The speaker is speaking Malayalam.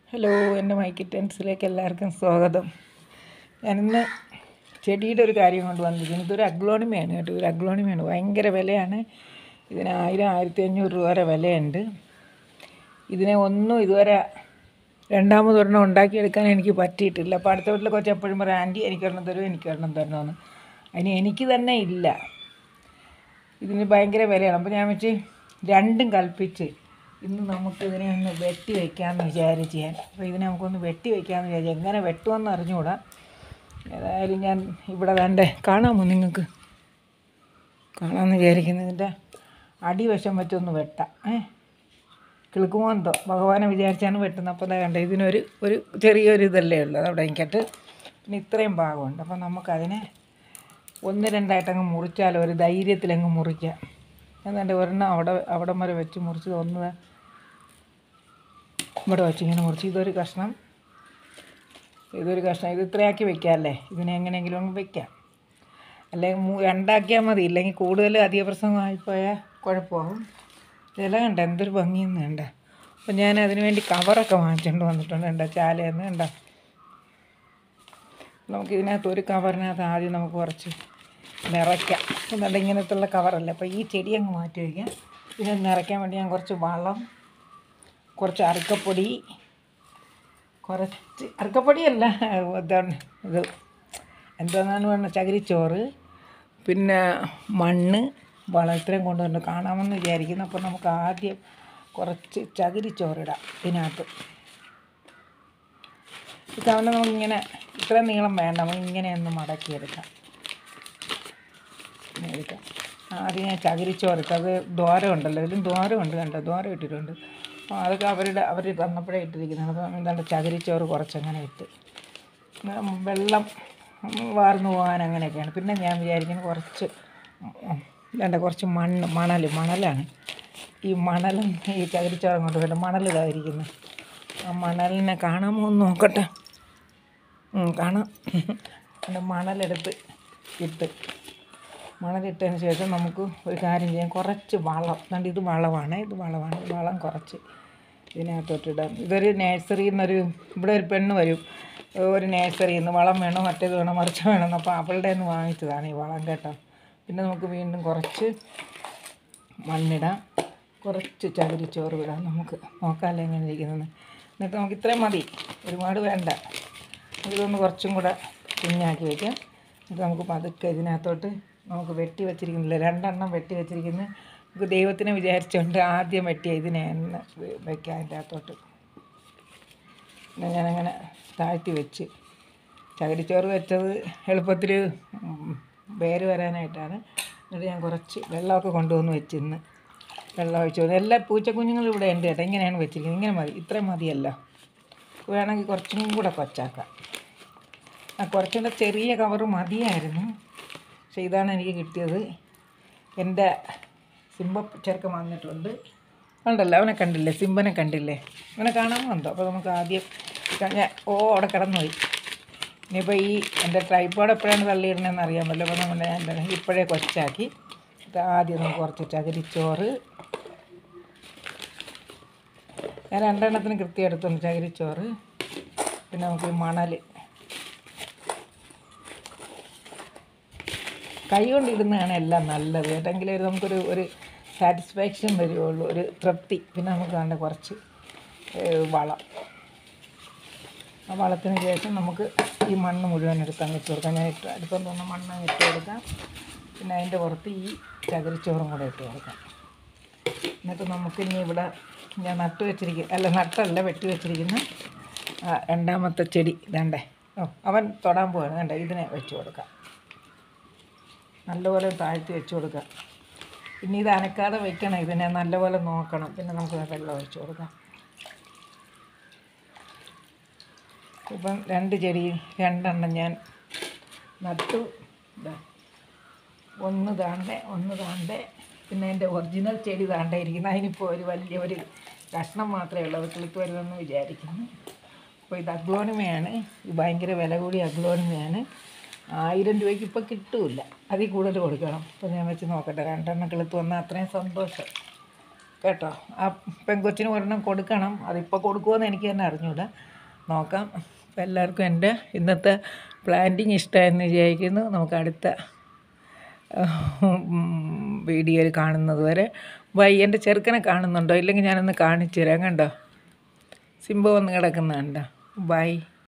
ഹലോ, എൻ്റെ മൈക്കിറ്റൻസിലേക്ക് എല്ലാവർക്കും സ്വാഗതം. ഞാനിന്ന് ചെടിയുടെ ഒരു കാര്യം കൊണ്ട് വന്നിരിക്കുന്നു. ഇതൊരു അഗ്ലോണിമയാണ് കേട്ടോ. ഒരു അഗ്ലോണിമയാണ്, ഭയങ്കര വിലയാണ്. ഇതിന് 1000-1500 രൂപ വരെ വിലയുണ്ട്. ഇതിനെ ഒന്നും ഇതുവരെ രണ്ടാമതൊരെണ്ണം ഉണ്ടാക്കിയെടുക്കാൻ എനിക്ക് പറ്റിയിട്ടില്ല. അപ്പോൾ അടുത്ത വീട്ടിലെ കുറച്ച് എപ്പോഴും പറയും, ആൻറ്റി എനിക്കൊരെണ്ണം തരുമോ, എനിക്കൊരെണ്ണം തരണമെന്ന്. അതിന് എനിക്ക് തന്നെ ഇല്ല. ഇതിന് ഭയങ്കര വിലയാണ്. അപ്പോൾ ഞാൻ വെച്ച് രണ്ടും കൽപ്പിച്ച് ഇന്ന് നമുക്കിതിനെ ഒന്ന് വെട്ടി വയ്ക്കാമെന്ന് വിചാരിച്ച് അപ്പോൾ ഇതിനെ നമുക്കൊന്ന് വെട്ടി വയ്ക്കാമെന്ന് വിചാരിച്ചു. എങ്ങനെ വെട്ടുമെന്ന് അറിഞ്ഞുകൂടാ. ഏതായാലും ഞാൻ ഇവിടെ വേണ്ടേ കാണാമോ, നിങ്ങൾക്ക് കാണാമെന്ന് വിചാരിക്കുന്നു. ഇതിൻ്റെ അടിവശം വെച്ചൊന്ന് വെട്ടാം. കിളുക്കുമോ എന്തോ, ഭഗവാനെ വിചാരിച്ചാണ് വെട്ടുന്നത്. അപ്പോൾ അതാ കണ്ടേ, ഇതിനൊരു ചെറിയൊരു ഇതല്ലേ ഉള്ളൂ, അതവിടെ എനിക്കട്ട്. പിന്നെ ഇത്രയും ഭാഗമുണ്ട്. അപ്പോൾ നമുക്കതിനെ 1-2 മുറിച്ചാലോ, ഒരു ധൈര്യത്തിലങ്ങ് മുറിക്കാം. എന്നിട്ട് ഒരെണ്ണം അവിടം വരെ വെച്ച് മുറിച്ച് ഒന്ന് ഇവിടെ വെച്ച് ഇങ്ങനെ മുറിച്ച് ഇതൊരു കഷ്ണം ഇത് ഇത്രയാക്കി വയ്ക്കാമല്ലേ. ഇതിനെ എങ്ങനെയെങ്കിലും അങ്ങ് വയ്ക്കാം. അല്ലെങ്കിൽ 2 മതി. ഇല്ലെങ്കിൽ കൂടുതൽ അധിക പ്രസംഗമായിപ്പോയാൽ കുഴപ്പമാകും. ഇല കണ്ട എന്തൊരു ഭംഗിയെന്ന് കണ്ട. അപ്പം ഞാൻ അതിന് വേണ്ടി കവറൊക്കെ വാങ്ങിച്ചുകൊണ്ട് വന്നിട്ടുണ്ട്. കണ്ട ചാലയെന്ന് കണ്ട. നമുക്കിതിനകത്ത് ഒരു കവറിനകത്ത് ആദ്യം നമുക്ക് കുറച്ച് നിറയ്ക്കാം. എന്നിട്ട് ഇങ്ങനത്തുള്ള കവറല്ല. അപ്പോൾ ഈ ചെടി അങ്ങ് മാറ്റി വയ്ക്കാം. ഇതിനെ നിറയ്ക്കാൻ വേണ്ടി ഞാൻ കുറച്ച് വളം, കുറച്ച് അറുക്കപ്പൊടി, അറുക്കപ്പൊടിയല്ല, ഇതാണ് ഇത് എന്താണെന്ന് പറഞ്ഞാൽ ചകിരിച്ചോറ്, പിന്നെ മണ്ണ്, വളം, ഇത്രയും കൊണ്ടുവന്ന് കാണാമെന്ന് വിചാരിക്കുന്നു. അപ്പോൾ നമുക്ക് ആദ്യം കുറച്ച് ചകിരിച്ചോറിടാം ഇതിനകത്ത്. ഇതവണ നമുക്കിങ്ങനെ ഇത്ര നീളം വേണ്ട, നമുക്ക് ഇങ്ങനെയൊന്ന് മടക്കിയെടുക്കാം. ആദ്യം ഞാൻ ചകിരിച്ചോറിട്ട്, അത് ദ്വാരം ഉണ്ടല്ലോ, ഇതിലും ദ്വാരമുണ്ട്, കണ്ടോ, ദ്വാരം ഇട്ടിട്ടുണ്ട്. അപ്പോൾ അതൊക്കെ അവർ തന്നപ്പോഴേ ഇട്ടിരിക്കുന്നത്. അപ്പോൾ എന്താണ്ട് ചകിരിച്ചോറ് കുറച്ചങ്ങനെ ഇട്ട് വെള്ളം വാർന്നു പോകാൻ അങ്ങനെയൊക്കെയാണ്. പിന്നെ ഞാൻ വിചാരിക്കുന്നത് കുറച്ച് മണലാണ്. ഈ മണലും ഈ ചകിരിച്ചോറും കൊണ്ട് വേണ്ട മണലിതായിരിക്കുന്നത്. ആ മണലിനെ കാണാമോ എന്ന് നോക്കട്ടെ. കാണാം. പിന്നെ മണലിട്ടതിന് ശേഷം നമുക്ക് ഒരു കാര്യം ചെയ്യാം. കുറച്ച് വളം, അതുകൊണ്ട് ഇത് വളമാണ്. വളം കുറച്ച് ഇതിനകത്തോട്ടിടാം. ഇതൊരു നഴ്സറിയിൽ നിന്നൊരു, ഇവിടെ ഒരു പെണ്ണ് വരും, ഒരു നഴ്സറിയിൽ നിന്ന് വളം വേണം, മറ്റേത് വേണം, മറിച്ച് വേണം. അപ്പോൾ അവളുടെ നിന്ന് വാങ്ങിച്ചതാണ് ഈ വളം കേട്ടോ. പിന്നെ നമുക്ക് വീണ്ടും കുറച്ച് മണ്ണിടാം, കുറച്ച് ചകിരിച്ചോറ് വിടാം. നമുക്ക് നോക്കാമല്ലോ എങ്ങനെ ഇരിക്കുന്നത്. എന്നിട്ട് നമുക്ക് ഇത്രയും മതി, ഒരുപാട് വേണ്ട. ഇതൊന്ന് കുറച്ചും കൂടെ കുഞ്ഞാക്കി വയ്ക്കാം. ഇത് നമുക്ക് പതുക്കെ ഇതിനകത്തോട്ട് നമുക്ക് വെട്ടി വെച്ചിരിക്കുന്നില്ല, 2 വെട്ടി വെച്ചിരിക്കുന്നത്. നമുക്ക് ദൈവത്തിനെ വിചാരിച്ചുകൊണ്ട് ആദ്യം വെട്ടിയ ഇതിനെ എണ്ണ വയ്ക്കാം അതിൻ്റെ അകത്തോട്ട്. പിന്നെ ഞാനങ്ങനെ താഴ്ത്തി വെച്ച്, ചകിരിച്ചോറ് വെച്ചത് എളുപ്പത്തിൽ വേര് വരാനായിട്ടാണ്. എന്നിട്ട് ഞാൻ കുറച്ച് വെള്ളമൊക്കെ കൊണ്ടുവന്ന് വെച്ച് ഇന്ന് വെള്ളം ഒഴിച്ചു. എല്ലാ പൂച്ചക്കുഞ്ഞുങ്ങളും ഇവിടെ ഉണ്ട് കേട്ടോ. ഇങ്ങനെയാണ് വെച്ചിരിക്കുന്നത്. ഇങ്ങനെ മതി, ഇത്രയും മതിയല്ലോ. വേണമെങ്കിൽ കുറച്ചും കൂടെ കൊച്ചാക്കാം. കുറച്ചും കൂടെ ചെറിയ കവറ് മതിയായിരുന്നു, പക്ഷെ ഇതാണ് എനിക്ക് കിട്ടിയത്. എൻ്റെ സിംബ ചെറുക്കൻ വന്നിട്ടുണ്ട്, കണ്ടല്ലോ, അവനെ കണ്ടില്ലേ, സിംബനെ കണ്ടില്ലേ, അവനെ കാണാമോ എന്തോ. അപ്പോൾ നമുക്ക് ആദ്യം അവിടെ കിടന്നുപോയി. ഇനിയിപ്പോൾ ഈ എൻ്റെ ട്രൈപ്പോഡ് എപ്പോഴാണ് തള്ളിയിടണമെന്ന് അറിയാമല്ലോ. അപ്പോൾ ഞാൻ ഇപ്പോഴേ കൊച്ചാക്കി. ഇത് ആദ്യം നമുക്ക് കുറച്ച് ചകിരിച്ചോറ്, ഞാൻ 2 കൃത്യം എടുത്തുണ്ട് ചകിരിച്ചോറ്. പിന്നെ നമുക്ക് മണൽ, കൈ കൊണ്ടിടുന്നതാണ് എല്ലാം നല്ലത് കേട്ടെങ്കിലേ നമുക്കൊരു സാറ്റിസ്ഫാക്ഷൻ വരുള്ളൂ, ഒരു തൃപ്തി. പിന്നെ നമുക്ക് വേണ്ട കുറച്ച് വളം. ആ വളത്തിന് ശേഷം നമുക്ക് ഈ മണ്ണ് മുഴുവൻ എടുത്തങ്ങ് ഇട്ട് കൊടുക്കാം. ഞാൻ അടുത്തൊന്ന് തോന്നുന്ന മണ്ണ് ഇട്ട് കൊടുക്കാം. പിന്നെ അതിൻ്റെ പുറത്ത് ഈ ചകിരിച്ചോറും കൂടെ ഇട്ട് കൊടുക്കാം. എന്നിട്ട് നമുക്കിനി ഇവിടെ ഞാൻ വെട്ടി വെച്ചിരിക്കുന്ന 2 ചെടി ഇതണ്ടേ. അവൻ തൊടാൻ പോവാണ്, കണ്ടേ. ഇതിനെ വെച്ച് കൊടുക്കാം, നല്ലപോലെ താഴ്ത്തി വെച്ച് കൊടുക്കുക. പിന്നെ ഇത് അനക്കാതെ വയ്ക്കണം, ഇതിനെ നല്ലപോലെ നോക്കണം. പിന്നെ നമുക്ക് വെള്ളം ഒഴിച്ച് കൊടുക്കാം. ഇപ്പം 2 ചെടി 2 ഞാൻ നട്ടു. ഒന്ന് താണ്ടേ. പിന്നെ എൻ്റെ ഒറിജിനൽ ചെടി താണ്ടേ ഇരിക്കുന്നത്. അതിനിപ്പോൾ വലിയൊരു കഷ്ണം മാത്രമേ ഉള്ളൂ, അത് കിളിക്ക് വരുമെന്ന് വിചാരിക്കുന്നു. അപ്പോൾ ഇത് അഗ്ലോണിമയാണ്, ഭയങ്കര വില കൂടിയ അഗ്ലോണിമയാണ്. 1000 രൂപയ്ക്ക് ഇപ്പോൾ കിട്ടില്ല, അതിൽ കൂടുതൽ കൊടുക്കണം. അപ്പോൾ ഞാൻ വെച്ച് നോക്കട്ടെ, 2 കിളുത്ത് വന്നാൽ അത്രയും സന്തോഷം. കേട്ടോ. ആ പെങ്കൊച്ചിന് ഒരെണ്ണം കൊടുക്കണം. അതിപ്പോൾ കൊടുക്കുമോയെന്ന് എനിക്ക് തന്നെ അറിഞ്ഞൂടാ. നോക്കാം. അപ്പോൾ എല്ലാവർക്കും എൻ്റെ ഇന്നത്തെ പ്ലാന്റിങ് ഇഷ്ടമായെന്ന് വിചാരിക്കുന്നു. നമുക്ക് അടുത്ത വീഡിയോയിൽ കാണുന്നത് വരെ ബൈ. എൻ്റെ ചെറുക്കനെ കാണുന്നുണ്ടോ? ഇല്ലെങ്കിൽ ഞാനൊന്ന് കാണിച്ചു തരാം. കണ്ടോ, സിംബ വന്ന് കിടക്കുന്ന കണ്ടോ. ബൈ.